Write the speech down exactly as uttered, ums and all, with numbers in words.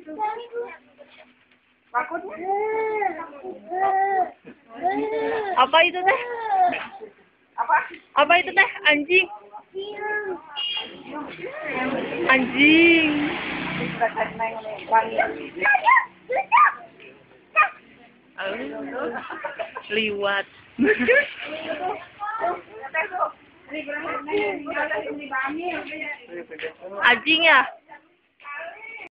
Takut? Apa itu teh? Apa? Apa itu teh? Anjing. Anjing. Liwat. Anjing ya?